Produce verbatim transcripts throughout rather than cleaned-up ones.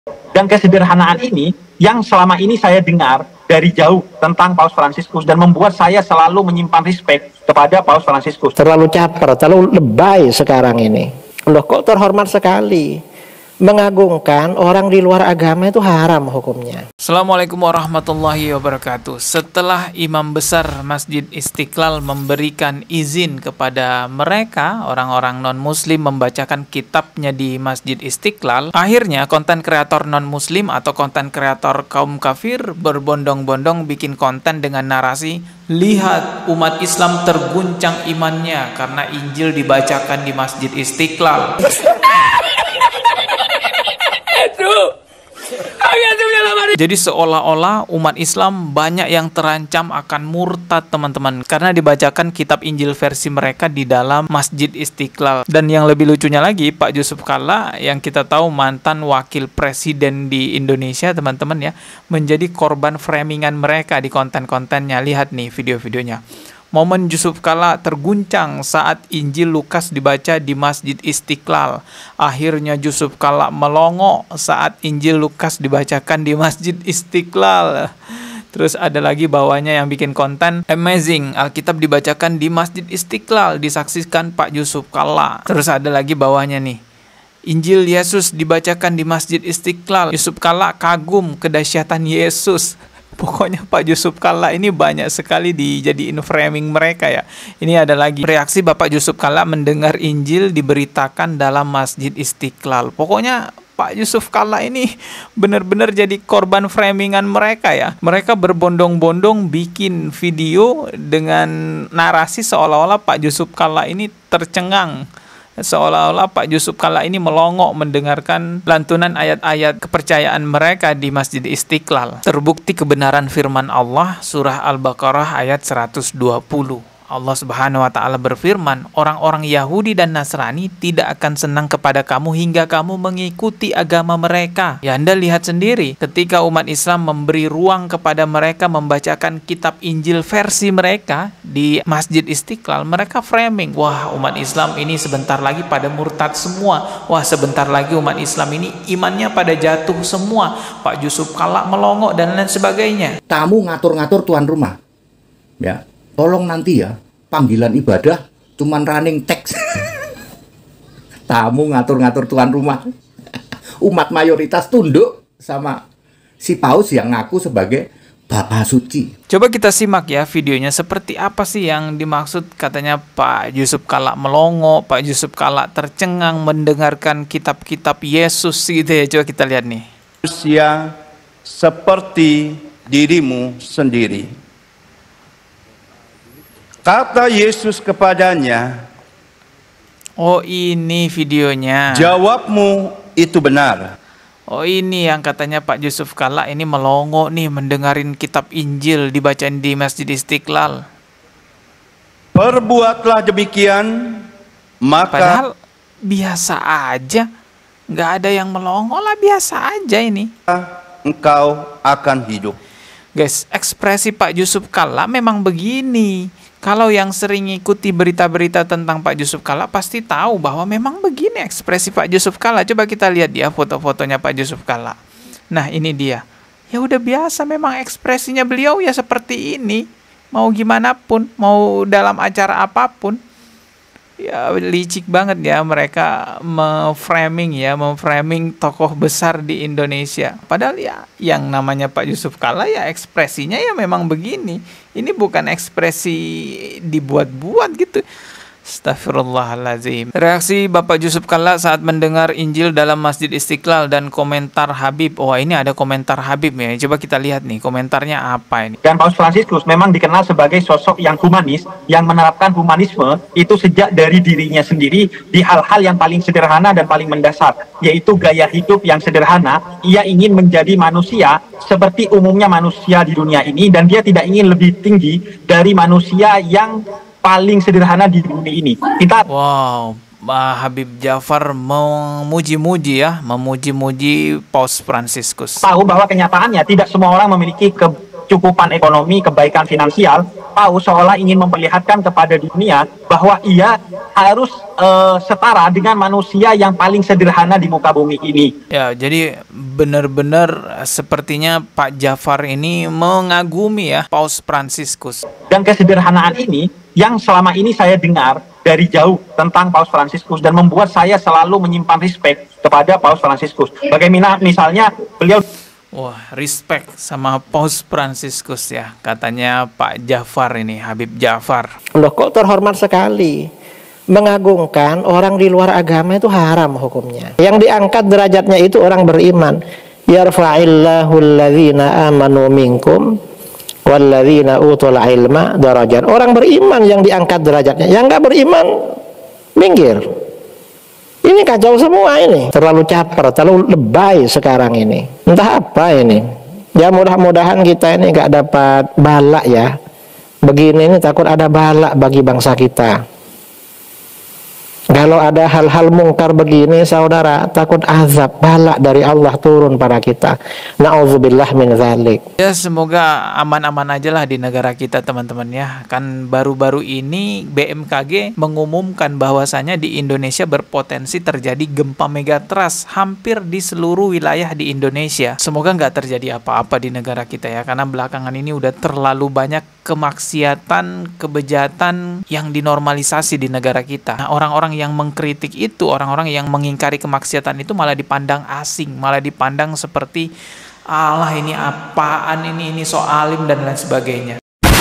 Dan kesederhanaan ini yang selama ini saya dengar dari jauh tentang Paus Fransiskus dan membuat saya selalu menyimpan respect kepada Paus Fransiskus. Terlalu caper, terlalu lebay sekarang ini. Loh, kok terhormat sekali. Mengagungkan orang di luar agama itu haram hukumnya. Assalamualaikum warahmatullahi wabarakatuh. Setelah Imam Besar Masjid Istiqlal memberikan izin kepada mereka, orang-orang non-muslim, membacakan kitabnya di Masjid Istiqlal, akhirnya konten kreator non-muslim atau konten kreator kaum kafir berbondong-bondong bikin konten dengan narasi, lihat umat Islam terguncang imannya karena Injil dibacakan di Masjid Istiqlal. Jadi seolah-olah umat Islam banyak yang terancam akan murtad, teman-teman, karena dibacakan kitab Injil versi mereka di dalam Masjid Istiqlal. Dan yang lebih lucunya lagi, Pak Yusuf Kalla yang kita tahu mantan wakil presiden di Indonesia, teman-teman ya, menjadi korban framingan mereka di konten-kontennya. Lihat nih video-videonya. Momen Yusuf Kalla terguncang saat Injil Lukas dibaca di Masjid Istiqlal. Akhirnya Yusuf Kalla melongo saat Injil Lukas dibacakan di Masjid Istiqlal. Terus ada lagi bawahnya yang bikin konten, amazing, Alkitab dibacakan di Masjid Istiqlal, disaksikan Pak Yusuf Kalla. Terus ada lagi bawahnya nih, Injil Yesus dibacakan di Masjid Istiqlal, Yusuf Kalla kagum kedahsyatan Yesus. Pokoknya Pak Yusuf Kalla ini banyak sekali dijadiin framing mereka ya. Ini ada lagi reaksi Bapak Yusuf Kalla mendengar Injil diberitakan dalam Masjid Istiqlal. Pokoknya Pak Yusuf Kalla ini benar-benar jadi korban framingan mereka ya. Mereka berbondong-bondong bikin video dengan narasi seolah-olah Pak Yusuf Kalla ini tercengang. Seolah-olah Pak Yusuf Kalla ini melongo mendengarkan lantunan ayat-ayat kepercayaan mereka di Masjid Istiqlal. Terbukti kebenaran firman Allah surah Al-Baqarah ayat seratus dua puluh. Allah Subhanahu wa taala berfirman, orang-orang Yahudi dan Nasrani tidak akan senang kepada kamu hingga kamu mengikuti agama mereka. Ya, Anda lihat sendiri, ketika umat Islam memberi ruang kepada mereka membacakan kitab Injil versi mereka di Masjid Istiqlal, mereka framing, wah umat Islam ini sebentar lagi pada murtad semua. Wah sebentar lagi umat Islam ini imannya pada jatuh semua. Pak Yusuf Kalla melongo dan lain sebagainya. Tamu ngatur-ngatur tuan rumah. Ya. Tolong nanti ya, panggilan ibadah cuman running text. Tamu ngatur-ngatur tuan rumah. Umat mayoritas tunduk sama si paus yang ngaku sebagai Bapak Suci. Coba kita simak ya videonya, seperti apa sih yang dimaksud katanya Pak Yusuf Kalla melongo, Pak Yusuf Kalla tercengang mendengarkan kitab-kitab Yesus gitu ya. Coba kita lihat nih. Manusia seperti dirimu sendiri. Kata Yesus kepadanya, oh ini videonya. Jawabmu itu benar. Oh ini yang katanya Pak Yusuf Kalla ini melongo nih mendengarin kitab Injil dibacain di Masjid Istiqlal. Perbuatlah demikian, maka... Padahal biasa aja. Nggak ada yang melongo lah, biasa aja ini. Engkau akan hidup. Guys, ekspresi Pak Yusuf Kalla memang begini. Kalau yang sering ikuti berita-berita tentang Pak Yusuf Kalla pasti tahu bahwa memang begini ekspresi Pak Yusuf Kalla. Coba kita lihat ya foto-fotonya Pak Yusuf Kalla. Nah ini dia. Ya udah biasa memang ekspresinya beliau ya seperti ini. Mau gimana pun, mau dalam acara apapun. Ya licik banget ya mereka memframing ya, memframing tokoh besar di Indonesia. Padahal ya yang namanya Pak Yusuf Kalla ya ekspresinya ya memang begini. Ini bukan ekspresi dibuat-buat gitu. Astagfirullahaladzim. Reaksi Bapak Yusuf Kalla saat mendengar Injil dalam Masjid Istiqlal dan komentar Habib. Wah ini ada komentar Habib ya. Coba kita lihat nih komentarnya apa ini. Dan Paus Fransiskus memang dikenal sebagai sosok yang humanis, yang menerapkan humanisme itu sejak dari dirinya sendiri di hal-hal yang paling sederhana dan paling mendasar, yaitu gaya hidup yang sederhana. Ia ingin menjadi manusia seperti umumnya manusia di dunia ini, dan dia tidak ingin lebih tinggi dari manusia yang paling sederhana di dunia ini. Kita wow, Habib Jafar memuji-muji ya, memuji-muji Paus Fransiskus. Tahu bahwa kenyataannya tidak semua orang memiliki kecukupan ekonomi, kebaikan finansial Paus seolah ingin memperlihatkan kepada dunia bahwa ia harus uh, setara dengan manusia yang paling sederhana di muka bumi ini. Ya, jadi benar-benar sepertinya Pak Jafar ini mengagumi ya Paus Fransiskus. Dan kesederhanaan ini yang selama ini saya dengar dari jauh tentang Paus Fransiskus dan membuat saya selalu menyimpan respect kepada Paus Fransiskus. Bagaimana misalnya beliau Wah, respect sama Paus Fransiskus ya, katanya Pak Jafar ini, Habib Jafar. Loh, kok terhormat sekali. Mengagungkan orang di luar agama itu haram hukumnya. Yang diangkat derajatnya itu orang beriman. Yarfa'illahu alladhina amanu minkum walladzina utul ilma darajat. Orang beriman yang diangkat derajatnya. Yang nggak beriman minggir. Ini kacau semua ini. Terlalu caper, terlalu lebay sekarang ini. Entah apa ini. Ya mudah-mudahan kita ini nggak dapat balak ya. Begini ini takut ada balak bagi bangsa kita. Kalau ada hal-hal mungkar begini, saudara, takut azab, balak dari Allah turun pada kita. Na'udzubillah min dzalik. Ya, semoga aman-aman aja lah di negara kita, teman-teman ya. Kan baru-baru ini B M K G mengumumkan bahwasanya di Indonesia berpotensi terjadi gempa megatrust hampir di seluruh wilayah di Indonesia. Semoga nggak terjadi apa-apa di negara kita ya, karena belakangan ini udah terlalu banyak kemaksiatan, kebejatan yang dinormalisasi di negara kita. Nah, orang-orang yang mengkritik itu, orang-orang yang mengingkari kemaksiatan itu malah dipandang asing, malah dipandang seperti Allah ini apaan ini, ini so alim dan lain sebagainya.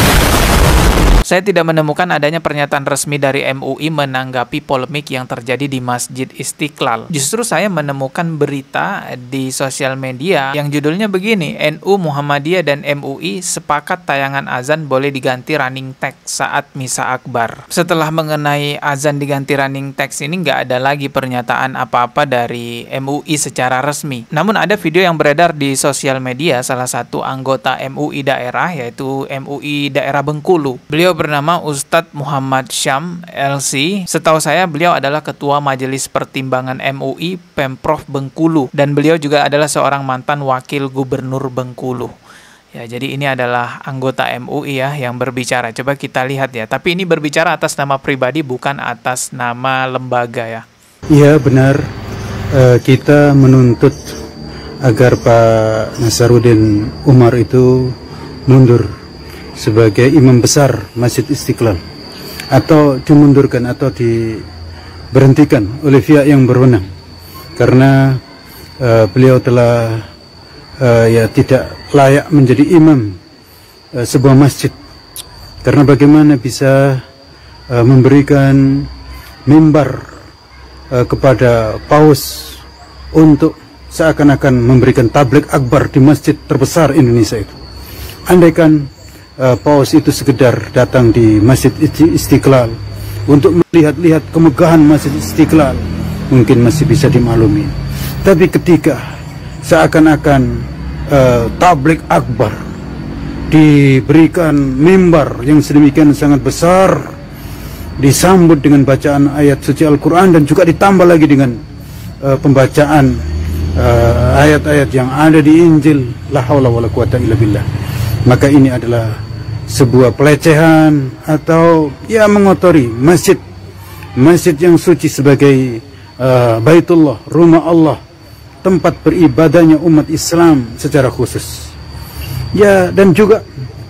Saya tidak menemukan adanya pernyataan resmi dari M U I menanggapi polemik yang terjadi di Masjid Istiqlal. Justru saya menemukan berita di sosial media yang judulnya begini, N U, Muhammadiyah, dan M U I sepakat tayangan azan boleh diganti running text saat Misa Akbar. Setelah mengenai azan diganti running text ini nggak ada lagi pernyataan apa-apa dari M U I secara resmi. Namun ada video yang beredar di sosial media salah satu anggota M U I daerah, yaitu M U I daerah Bengkulu. Beliau bernama Ustadz Muhammad Syam L C. Setahu saya beliau adalah Ketua Majelis Pertimbangan M U I Pemprov Bengkulu dan beliau juga adalah seorang mantan Wakil Gubernur Bengkulu. Ya, jadi ini adalah anggota M U I ya yang berbicara. Coba kita lihat ya. Tapi ini berbicara atas nama pribadi, bukan atas nama lembaga ya. Iya benar. E, kita menuntut agar Pak Nasaruddin Umar itu mundur sebagai imam besar Masjid Istiqlal, atau dimundurkan atau diberhentikan oleh pihak yang berwenang, karena uh, beliau telah uh, ya tidak layak menjadi imam uh, sebuah masjid. Karena bagaimana bisa uh, memberikan mimbar uh, kepada paus untuk seakan-akan memberikan tabligh akbar di masjid terbesar Indonesia itu. Andaikan Uh, paus itu sekedar datang di Masjid Istiqlal untuk melihat-lihat kemegahan Masjid Istiqlal, mungkin masih bisa dimaklumi. Tapi ketika seakan-akan uh, tabligh akbar diberikan mimbar yang sedemikian sangat besar, disambut dengan bacaan ayat suci Al-Quran dan juga ditambah lagi dengan uh, pembacaan ayat-ayat uh, yang ada di Injil, la haula wala quwata illa billah, maka ini adalah sebuah pelecehan atau ya mengotori masjid masjid yang suci sebagai uh, Baitullah, rumah Allah, tempat beribadahnya umat Islam secara khusus ya. Dan juga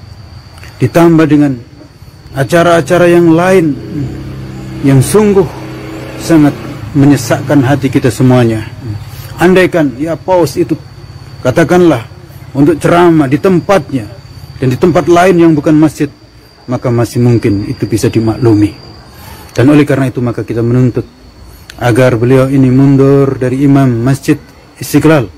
ditambah dengan acara-acara yang lain yang sungguh sangat menyesakkan hati kita semuanya. Andaikan ya paus itu katakanlah untuk ceramah di tempatnya dan di tempat lain yang bukan masjid, maka masih mungkin itu bisa dimaklumi. Dan oleh karena itu maka kita menuntut agar beliau ini mundur dari imam Masjid Istiqlal.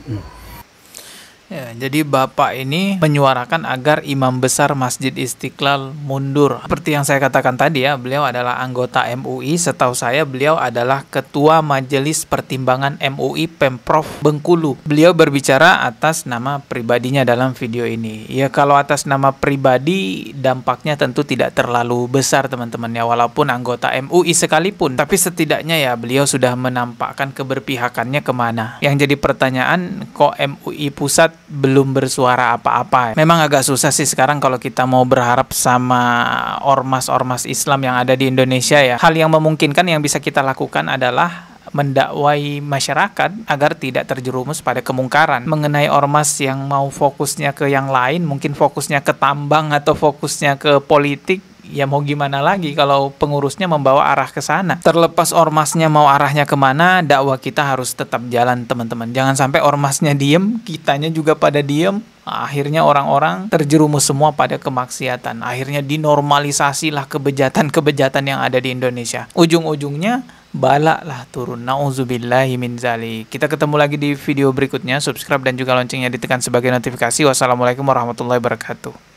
Ya, jadi Bapak ini menyuarakan agar imam besar Masjid Istiqlal mundur. Seperti yang saya katakan tadi ya, beliau adalah anggota M U I. Setahu saya beliau adalah Ketua Majelis Pertimbangan M U I Pemprov Bengkulu. Beliau berbicara atas nama pribadinya dalam video ini. Ya, kalau atas nama pribadi dampaknya tentu tidak terlalu besar teman-teman ya, walaupun anggota M U I sekalipun. Tapi setidaknya ya beliau sudah menampakkan keberpihakannya kemana. Yang jadi pertanyaan, kok M U I Pusat belum bersuara apa-apa. Memang agak susah sih sekarang kalau kita mau berharap sama ormas-ormas Islam yang ada di Indonesia ya. Hal yang memungkinkan yang bisa kita lakukan adalah mendakwai masyarakat agar tidak terjerumus pada kemungkaran. Mengenai ormas yang mau fokusnya ke yang lain, mungkin fokusnya ke tambang atau fokusnya ke politik, ya mau gimana lagi kalau pengurusnya membawa arah ke sana. Terlepas ormasnya mau arahnya kemana, dakwah kita harus tetap jalan teman-teman. Jangan sampai ormasnya diem, kitanya juga pada diem. Akhirnya orang-orang terjerumus semua pada kemaksiatan. Akhirnya dinormalisasilah kebejatan-kebejatan yang ada di Indonesia. Ujung-ujungnya bala lah turun. Nauzubillahi min dzalik. Kita ketemu lagi di video berikutnya. Subscribe dan juga loncengnya ditekan sebagai notifikasi. Wassalamualaikum warahmatullahi wabarakatuh.